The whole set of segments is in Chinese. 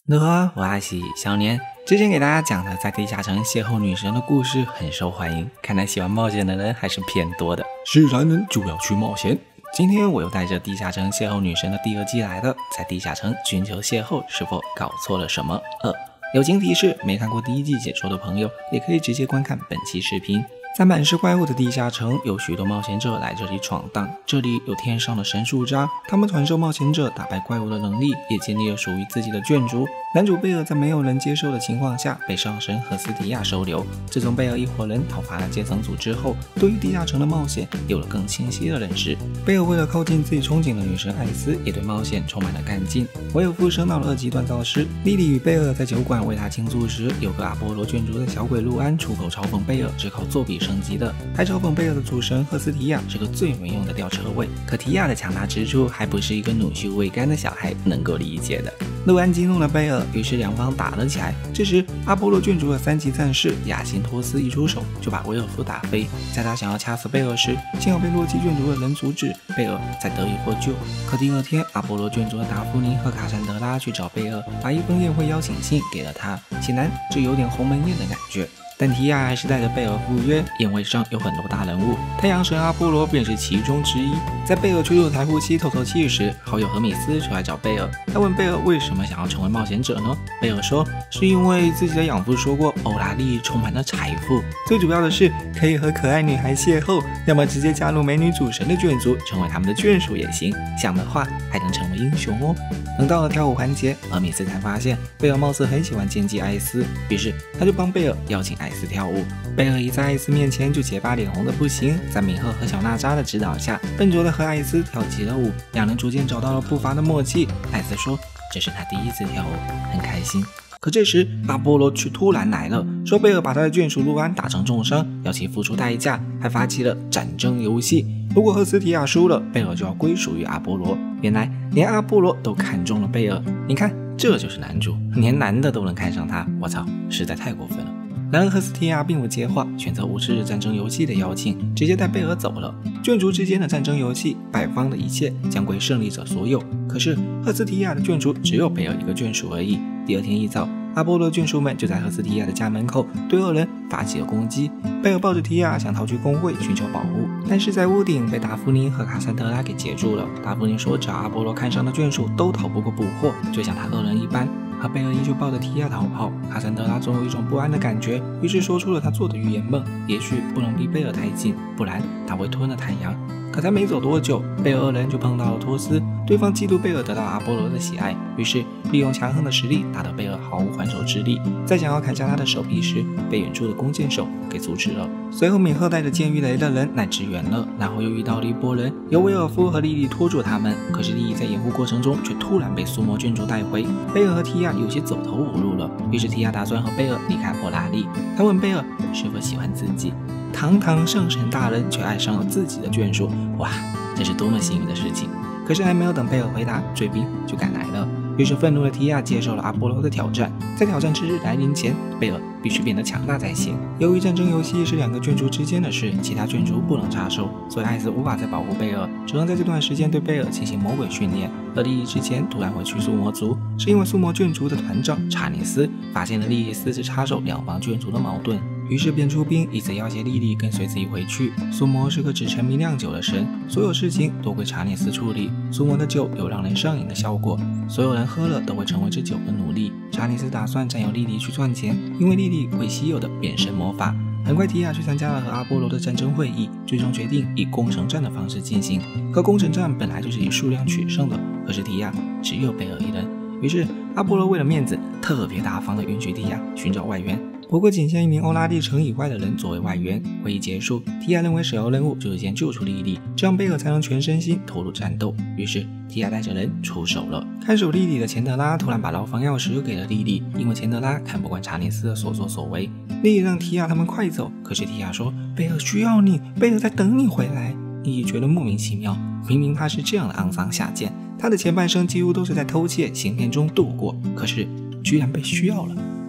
你好，我阿喜小年。之前给大家讲的在地下城邂逅女神的故事很受欢迎，看来喜欢冒险的人还是偏多的。是男人就要去冒险。今天我又带着地下城邂逅女神的第二季来了，在地下城寻求邂逅，是否搞错了什么？友情提示，没看过第一季解说的朋友也可以直接观看本期视频。在满是怪物的地下城，有许多冒险者来这里闯荡。这里有天上的神树渣，他们传授冒险者打败怪物的能力，也建立了属于自己的眷族。男主贝尔在没有人接受的情况下被上神赫斯提亚收留。自从贝尔一伙人讨伐了阶层组之后，对于地下城的冒险有了更清晰的认识。贝尔为了靠近自己憧憬的女神艾斯，也对冒险充满了干劲。维尔夫升到了2级锻造师，莉莉与贝尔在酒馆为他庆祝时，有个阿波罗眷族的小鬼路安出口嘲讽贝尔只靠作弊升级的，还嘲讽贝尔的主神赫斯提亚是个最没用的吊车尾。可提亚的强大之处还不是一个乳臭未干的小孩能够理解的。路安激怒了贝尔，于是两方打了起来。这时阿波罗眷族的3级战士亚辛托斯一出手就把维尔夫打飞，在他想要掐死贝尔时，幸好被洛基眷族的人阻止，贝尔才得以获救。可第二天，阿波罗眷族的达芙妮和卡珊德拉去找贝尔，把一封宴会邀请信给了他，显然这有点鸿门宴的感觉。但提亚还是带着贝尔赴约，宴会上有很多大人物，太阳神阿波罗便是其中之一。在贝尔去入台呼吸透透气时，好友荷米斯出来找贝尔，他问贝尔为什么想要成为冒险者呢？贝尔说是因为自己的养父说过欧拉利充满了财富，最主要的是可以和可爱女孩邂逅，要么直接加入美女主神的眷族，成为他们的眷属也行，想的话还能成为英雄哦。等到了跳舞环节，荷米斯才发现贝尔貌似很喜欢奸计艾斯，于是他就帮贝尔邀请艾斯跳舞。贝尔一在艾斯面前就结巴脸红的不行，在米赫和小娜扎的指导下，笨拙的和艾斯跳起了舞，两人逐渐找到了步伐的默契。艾斯说这是他第一次跳舞，很开心。可这时阿波罗却突然来了，说贝尔把他的眷属路安打成重伤，要其付出代价，还发起了战争游戏。如果赫斯提亚输了，贝尔就要归属于阿波罗。原来连阿波罗都看中了贝尔，你看这就是男主，连男的都能看上他，我操，实在太过分了。然而赫斯提亚并不接话，选择无视战争游戏的邀请，直接带贝尔走了。眷族之间的战争游戏，败方的一切将归胜利者所有。可是赫斯提亚的眷族只有贝尔一个眷属而已。第二天一早，阿波罗眷属们就在赫斯提亚的家门口对恶人发起了攻击。贝尔抱着提亚想逃去工会寻求保护，但是在屋顶被达芙妮和卡珊德拉给截住了。达芙妮说只要阿波罗看上的眷属都逃不过捕获，就像他恶人一般。而贝尔依旧抱着提亚逃跑，卡珊德拉总有一种不安的感觉，于是说出了他做的预言梦，也许不能离贝尔太近，不然他会吞了太阳。可才没走多久，贝尔二人就碰到了托斯，对方嫉妒贝尔得到阿波罗的喜爱，于是利用强横的实力打得贝尔毫无还手之力，在想要砍下他的手臂时，被远处的弓箭手给阻止了。随后米赫带着剑与雷的人来支援了，然后又遇到了一波人，由维尔夫和莉莉拖住他们，可是莉莉在掩护过程中却突然被苏魔眷族带回，贝尔和提亚有些走投无路了，于是提亚打算和贝尔离开欧拉利，他问贝尔是否喜欢自己。堂堂圣神大人却爱上了自己的眷属，哇，这是多么幸运的事情！可是还没有等贝尔回答，追兵就赶来了。于是愤怒的提亚接受了阿波罗的挑战，在挑战之日来临前，贝尔必须变得强大才行。由于战争游戏是2个眷族之间的事，其他眷族不能插手，所以艾斯无法再保护贝尔，只能在这段时间对贝尔进行魔鬼训练。而莉莉之前突然回去苏魔族，是因为苏魔眷族的团长查尼斯发现了莉莉私自插手两方眷族的矛盾，于是便出兵以此要挟莉莉跟随自己回去。苏魔是个只沉迷酿酒的神，所有事情都归查尼斯处理。苏魔的酒有让人上瘾的效果，所有人喝了都会成为这酒的奴隶。查尼斯打算占有莉莉去赚钱，因为莉莉会稀有的变身魔法。很快提亚去参加了和阿波罗的战争会议，最终决定以攻城战的方式进行。可攻城战本来就是以数量取胜的，可是提亚只有贝尔一人，于是阿波罗为了面子特别大方的允许提亚寻找外援。不过仅限1名欧拉利城以外的人作为外援。会议结束，提亚认为首要任务就是先救出莉莉，这样贝尔才能全身心投入战斗。于是提亚带着人出手了。看守莉莉的钱德拉突然把牢房钥匙给了莉莉，因为钱德拉看不惯查尼斯的所作所为。莉莉让提亚他们快走，可是提亚说贝尔需要你，贝尔在等你回来。莉莉觉得莫名其妙，明明他是这样的肮脏下贱，他的前半生几乎都是在偷窃行骗中度过，可是居然被需要了。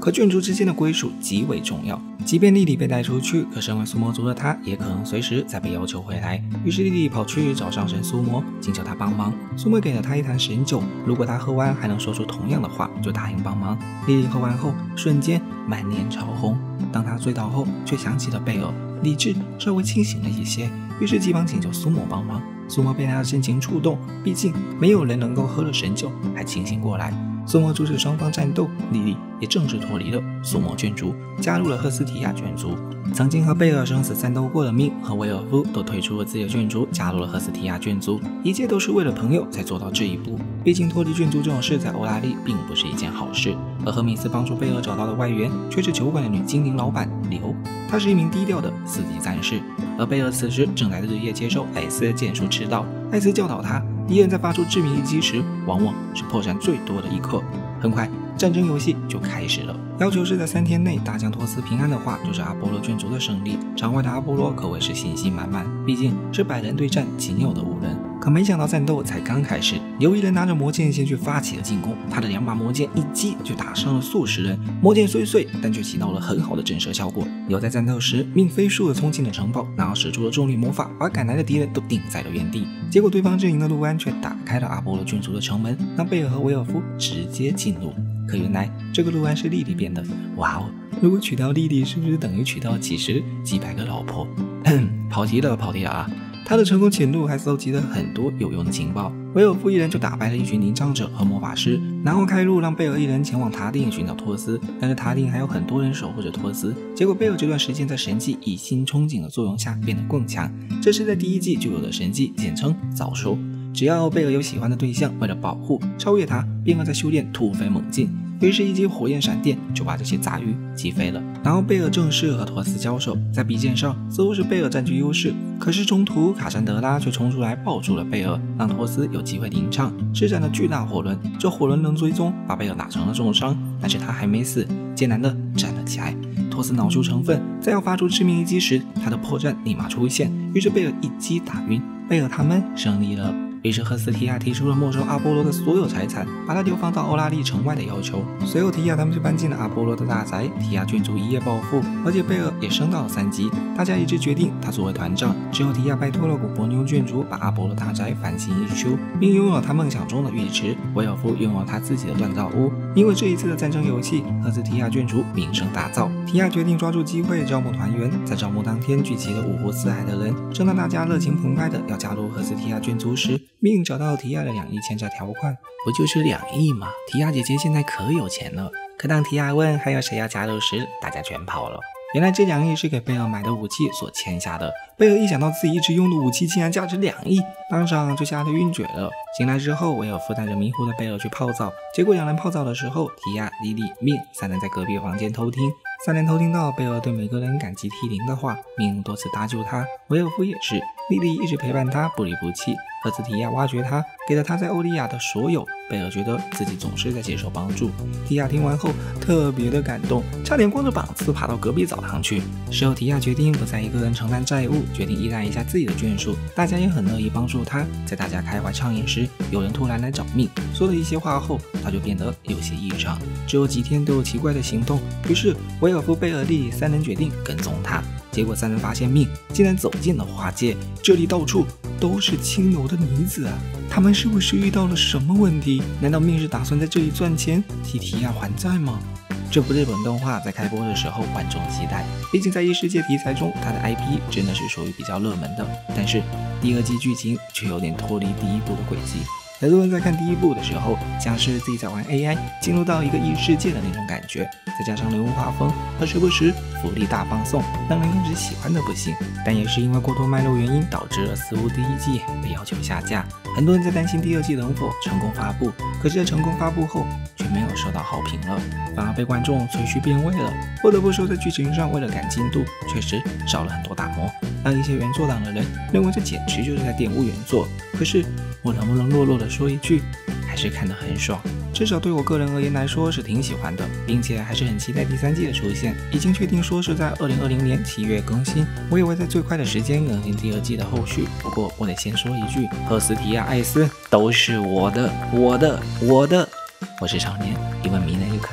可眷族之间的归属极为重要。即便莉莉被带出去，可身为苏魔族的她也可能随时再被要求回来。于是莉莉跑去找上神苏魔，请求他帮忙。苏魔给了他一坛神酒，如果他喝完还能说出同样的话，就答应帮忙。莉莉喝完后，瞬间满脸潮红。当他醉倒后，却想起了贝尔，理智稍微清醒了一些，于是急忙请求苏魔帮忙。苏魔被他的深情触动，毕竟没有人能够喝了神酒还清醒过来。苏魔阻止双方战斗，莉莉也正式脱离了苏魔眷族，加入了赫斯提亚眷族。曾经和贝尔生死战斗过的命和威尔夫都退出了自己的眷族，加入了赫斯提亚眷族，一切都是为了朋友才做到这一步。毕竟脱离眷族这种事在欧拉利并不是一件好事。而赫米斯帮助贝尔找到的外援却是酒馆的女精灵老板刘，她是一名低调的4级战士。而贝尔此时正在日夜接受艾斯的剑术指导，艾斯教导他，敌人在发出致命一击时，往往是破绽最多的一刻。很快，战争游戏就开始了，要求是在3天内打将托斯平安的话，就是阿波罗眷族的胜利。场外的阿波罗可谓是信心满满，毕竟是100人对战仅有的5人。可没想到战斗才刚开始，有一人拿着魔剑先去发起了进攻，他的2把魔剑一击就打伤了数十人，魔剑虽碎，但却起到了很好的震慑效果。有在战斗时命飞速的冲进了城堡，然后使出了重力魔法，把赶来的敌人都定在了原地。结果对方阵营的陆安却打开了阿波罗眷族的城门，让贝尔和维尔夫直接进入。可原来这个陆安是莉莉变的。哇哦，如果娶到莉莉，是不是等于娶到几百个老婆？跑题了啊！他的成功潜入还搜集了很多有用的情报。维尔夫一人就打败了一群灵障者和魔法师，然后开路让贝尔一人前往塔顶寻找托斯。但是塔顶还有很多人守护着托斯，结果贝尔这段时间在神迹以新憧憬的作用下变得更强。这是在第1季就有的神迹，简称早熟。只要贝尔有喜欢的对象，为了保护超越他，便会在修炼突飞猛进。于是，一击火焰闪电就把这些杂鱼击飞了。然后贝尔正式和托斯交手，在比剑上似乎是贝尔占据优势，可是中途卡珊德拉却冲出来抱住了贝尔，让托斯有机会领唱，施展了巨大火轮。这火轮能追踪，把贝尔打成了重伤，但是他还没死，艰难地站了起来。托斯恼羞成愤，在要发出致命一击时，他的破绽立马出现，于是贝尔一击打晕，贝尔他们胜利了。于是赫斯提亚提出了没收阿波罗的所有财产，把他流放到欧拉利城外的要求。随后提亚他们就搬进了阿波罗的大宅，提亚眷族一夜暴富，而且贝尔也升到了3级。大家一致决定他作为团长。之后提亚拜托了古伯牛眷族把阿波罗大宅翻新一修，并拥有了他梦想中的浴池。维尔夫拥有了他自己的锻造屋。因为这一次的战争游戏，赫斯提亚眷族名声大噪，提亚决定抓住机会招募团员。在招募当天，聚集了5湖4海的人。正当大家热情澎湃的要加入赫斯提亚眷族时，命运找到了提亚的2亿欠债条款。不就是2亿吗？提亚姐姐现在可有钱了。可当提亚问还有谁要加入时，大家全跑了。原来这2亿是给贝尔买的武器所签下的。贝尔一想到自己一直用的武器竟然价值2亿，当场就吓得晕厥了。醒来之后，维尔夫带着迷糊的贝尔去泡澡，结果2人泡澡的时候，提亚、莉莉、命3人在隔壁房间偷听。3人偷听到贝尔对每个人感激涕零的话，命多次搭救他，维尔夫也是，莉莉一直陪伴他不离不弃。赫斯提亚挖掘他，给了他在欧利亚的所有。贝尔觉得自己总是在接受帮助。提亚听完后特别的感动，差点光着膀子爬到隔壁澡堂去。事后提亚决定不再一个人承担债务，决定依赖一下自己的眷属，大家也很乐意帮助他。在大家开怀畅饮时，有人突然来找命，说了一些话后，他就变得有些异常，之后几天都有奇怪的行动。于是维尔夫、贝尔、莉莉3人决定跟踪他。结果3人发现命竟然走进了花界，这里到处都是轻柔的女子啊！他们是不是遇到了什么问题？难道命是打算在这里赚钱，替提亚还债吗？这部日本动画在开播的时候万众期待，毕竟在异世界题材中，它的 IP 真的是属于比较热门的。但是第2季剧情却有点脱离第1部的轨迹。很多人在看第1部的时候，像是自己在玩 AI， 进入到一个异世界的那种感觉，再加上人物画风和时不时福利大放送，让人更是喜欢的不行。但也是因为过多卖肉原因，导致了似乎第1季被要求下架。很多人在担心第2季能否成功发布，可是在成功发布后却没有受到好评了，反而被观众吹嘘变味了。不得不说，在剧情上为了赶进度，确实少了很多打磨，让一些原作党的人认为这简直就是在玷污原作。可是我能不能弱弱的说一句，还是看得很爽，至少对我个人而言来说是挺喜欢的，并且还是很期待第3季的出现。已经确定说是在2020年7月更新，我也会在最快的时间更新第2季的后续。不过我得先说一句，赫斯提亚、艾斯都是我的。我是少年，一位迷人又可爱的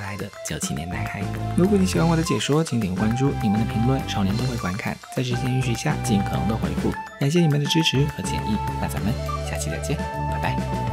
1997年男孩。如果你喜欢我的解说，请点关注，你们的评论少年都会观看，在时间允许下尽可能的回复。感谢你们的支持和建议，那咱们下期再见，拜拜。